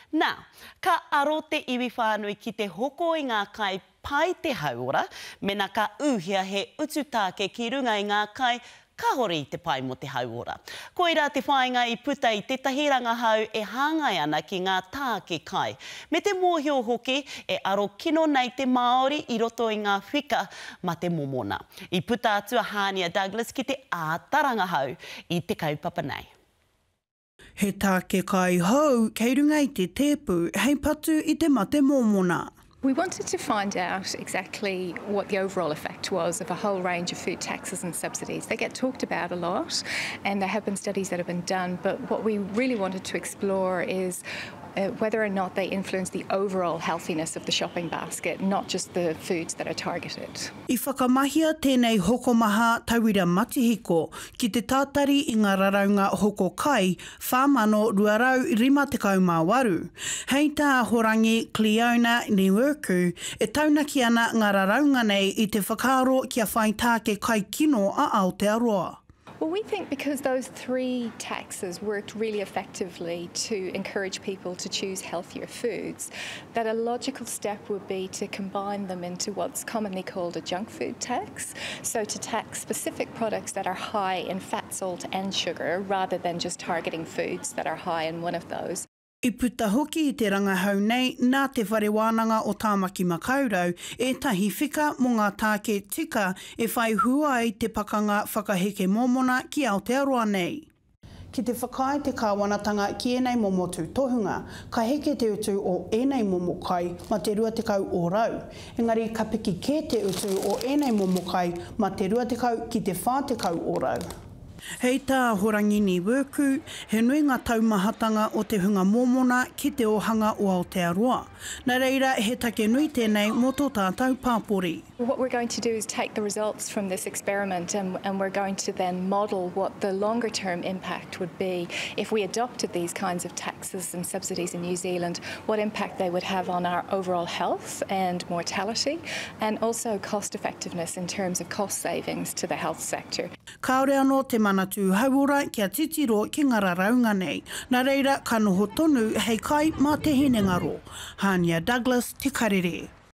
Nā, ka aro te iwi whānui ki te hoko i ngā kai pai te hauora, mena ka uhia he ututāke ki runga i ngā kai kahori te pai mo te hauora. Koira te whāinga i puta i tetahi rangahau e hāngai ana ki ngā tāke kai. Me te mōhio hoki e aro kino nei te Māori i roto i ngā whika ma te momona. I puta atua Hania Douglas ki te ātarangahau i te kaupapa nei. He tāke kai hau, kei runga i te tēpu, hei patu i te mate momona. We wanted to find out exactly what the overall effect was of a whole range of food taxes and subsidies. They get talked about a lot, and there have been studies that have been done, but what we really wanted to explore is whether or not they influence the overall healthiness of the shopping basket, not just the foods that are targeted. I whakamahia tēnei hokomaha tauira matihiko ki te tātari i ngā raraunga hoko kai, whāmano 258. Hei tā horangi Cleona Niwerku e taunaki ana ngā raraunga nei i te whakaaro kia whai tāke kai kino a Aotearoa. Well, we think because those three taxes worked really effectively to encourage people to choose healthier foods, that a logical step would be to combine them into what's commonly called a junk food tax. So to tax specific products that are high in fat, salt and sugar, rather than just targeting foods that are high in one of those. I puta hoki i te rangahau nei, nā te whare wānanga o Tāmaki Makaurau, e tahi whika mō ngā tāke tika e whai hua ai te pakanga whakaheke momona ki Aotearoa nei. Ki te whakai te kāwanatanga ki enei momotu tohunga, ka heke te utu o enei momokai ma te 20 o rau. Engari ka piki kē te utu o enei momokai ma te 20 ki te 40 o rau. Hei tā horangi ni wērku, he nui ngā taumahatanga o te hunga momona ki te ohanga o Aotearoa. Nā reira, he take nui tēnei mō tō tātou pāpori. What we're going to do is take the results from this experiment and we're going to then model what the longer term impact would be if we adopted these kinds of taxes and subsidies in New Zealand, what impact they would have on our overall health and mortality, and also cost effectiveness in terms of cost savings to the health sector. Kaore anō te manatu hauora kia titiro ki ngā raraunga nei. Nā reira, ka noho tonu hei kai mā te hinengaro. Hania Douglas, te Karere.